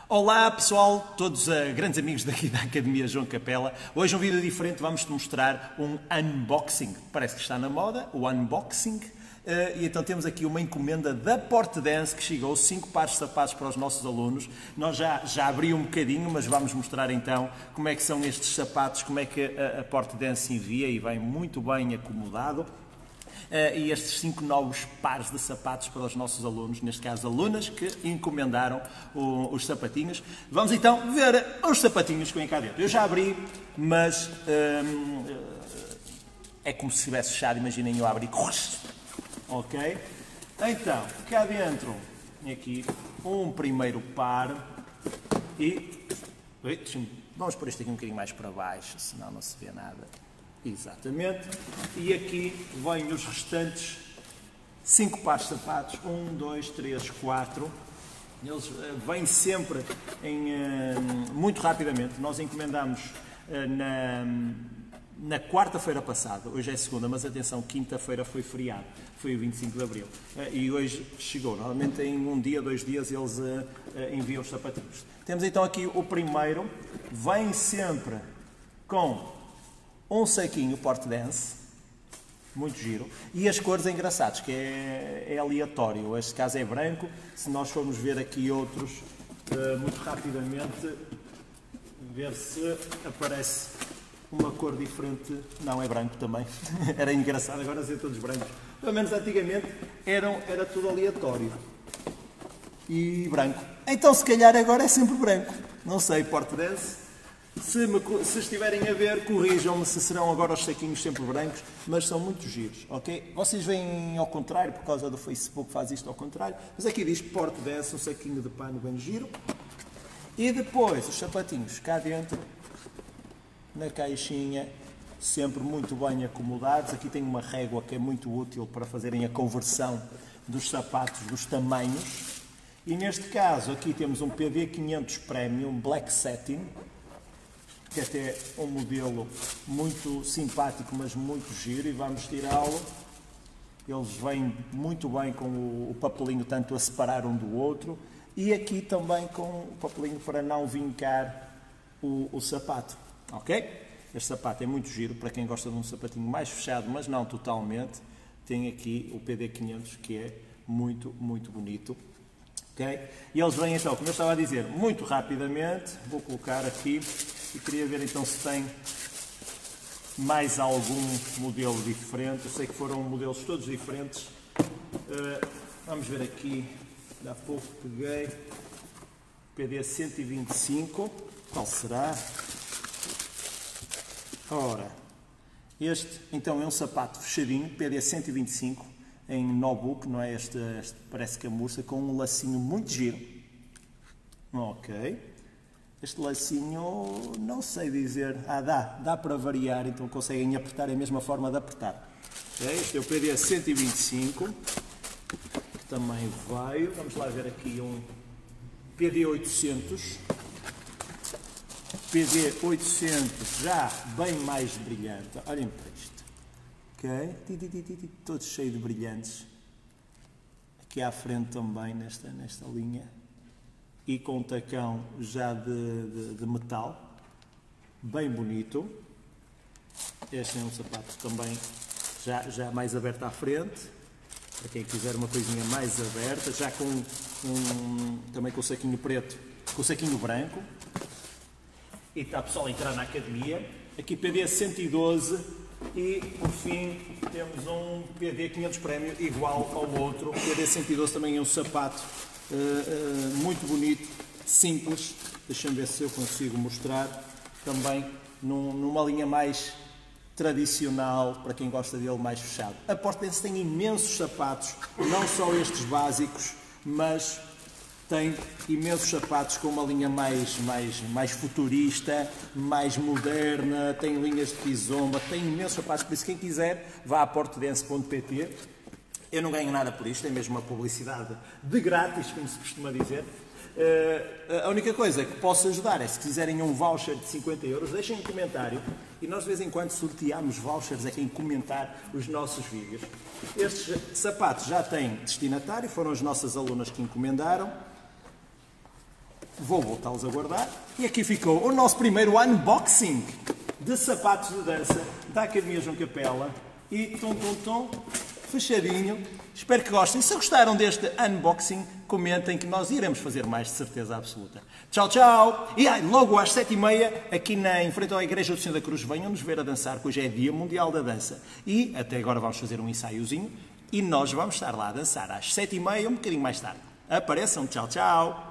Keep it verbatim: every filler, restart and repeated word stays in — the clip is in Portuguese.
Olá pessoal, todos uh, grandes amigos daqui da Academia João Capela. Hoje um vídeo diferente, vamos-te mostrar um unboxing. Parece que está na moda, o unboxing. Uh, e então temos aqui uma encomenda da Portdance que chegou, cinco pares de sapatos para os nossos alunos. Nós já, já abri um bocadinho, mas vamos mostrar então como é que são estes sapatos, como é que a, a Portdance envia e vem muito bem acomodado. Uh, e estes cinco novos pares de sapatos para os nossos alunos, neste caso alunas que encomendaram o, os sapatinhos. Vamos então ver os sapatinhos que vêm cá dentro. Eu já abri, mas um, é como se estivesse fechado, imaginem eu abrir. Ok? Então, cá dentro, aqui um primeiro par e... Vamos pôr isto aqui um bocadinho mais para baixo, senão não se vê nada. Exatamente. E aqui vêm os restantes cinco pares de sapatos. um, dois, três, quatro. Eles uh, vêm sempre em, uh, muito rapidamente. Nós encomendamos uh, na, na quarta-feira passada. Hoje é segunda, mas atenção, quinta-feira foi feriado. Foi o vinte e cinco de abril. Uh, e hoje chegou. Normalmente em um dia, dois dias, eles uh, uh, enviam os sapatinhos. Temos então aqui o primeiro. Vem sempre com um saquinho Portdance, muito giro, e as cores engraçadas, que é, é aleatório, este caso é branco. Se nós formos ver aqui outros, uh, muito rapidamente, ver se aparece uma cor diferente. Não, é branco também, era engraçado, agora ser todos brancos, pelo menos antigamente eram, era tudo aleatório, e branco, então se calhar agora é sempre branco, não sei, Portdance. Se, me, se estiverem a ver, corrijam-me se serão agora os saquinhos sempre brancos, mas são muito giros, ok? Vocês veem ao contrário, por causa do Facebook faz isto ao contrário, mas aqui diz Portdance, um saquinho de pano bem giro. E depois os sapatinhos cá dentro, na caixinha, sempre muito bem acomodados. Aqui tem uma régua que é muito útil para fazerem a conversão dos sapatos, dos tamanhos. E neste caso aqui temos um P D quinhentos Premium Black Satin, que até é um modelo muito simpático, mas muito giro, e vamos tirá-lo. Eles vêm muito bem com o, o papelinho tanto a separar um do outro, e aqui também com o papelinho para não vincar o, o sapato, ok? Este sapato é muito giro, para quem gosta de um sapatinho mais fechado, mas não totalmente. Tem aqui o P D quinhentos, que é muito, muito bonito. Okay? E eles vêm então, como eu estava a dizer, muito rapidamente. Vou colocar aqui e queria ver então se tem mais algum modelo diferente. Eu sei que foram modelos todos diferentes. Uh, vamos ver aqui, há pouco peguei P D cento e vinte e cinco, qual será? Ora, este então é um sapato fechadinho, P D cento e vinte e cinco, em no-book, não é? Este, este parece camurça, com um lacinho muito giro. Ok. Este lacinho, não sei dizer. Ah, dá, dá para variar, então conseguem apertar, é a mesma forma de apertar. Okay. Este é o P D cento e vinte e cinco, que também veio. Vamos lá ver aqui um P D oitocentos. P D oitocentos, já bem mais brilhante. Olhem para isto. Ok, todo cheio de brilhantes. Aqui à frente também, nesta, nesta linha. E com um tacão já de, de, de metal. Bem bonito. Este é um sapato também já, já mais aberto à frente. Para quem quiser uma coisinha mais aberta. Já com um, também com o saquinho preto, com o saquinho branco. E está pessoal a entrar na academia. Aqui P D cento e doze. E, por fim, temos um P D quinhentos Premium igual ao outro. O P D cento e doze também é um sapato uh, uh, muito bonito, simples. Deixa-me ver se eu consigo mostrar. Também num, numa linha mais tradicional, para quem gosta dele mais fechado. A Portdance tem imensos sapatos, não só estes básicos, mas tem imensos sapatos com uma linha mais, mais, mais futurista, mais moderna, tem linhas de kizomba, tem imensos sapatos, por isso quem quiser vá a portdance ponto pt. Eu não ganho nada por isto, é mesmo uma publicidade de grátis, como se costuma dizer. Uh, a única coisa que posso ajudar é, se quiserem um voucher de cinquenta euros, deixem um comentário e nós de vez em quando sorteamos vouchers a quem comentar os nossos vídeos. Estes sapatos já têm destinatário, foram as nossas alunas que encomendaram. vou voltá-los a guardar. E aqui ficou o nosso primeiro unboxing de sapatos de dança da Academia João Capela. E tom, tom, tom, fechadinho. Espero que gostem. Se gostaram deste unboxing, comentem que nós iremos fazer mais de certeza absoluta. Tchau, tchau! E ai, logo às sete e meia, aqui na, em frente à Igreja do Senhor da Cruz, venham-nos ver a dançar, que hoje é Dia Mundial da Dança. E até agora vamos fazer um ensaiozinho e nós vamos estar lá a dançar às sete e meia, um bocadinho mais tarde. Apareçam, tchau, tchau!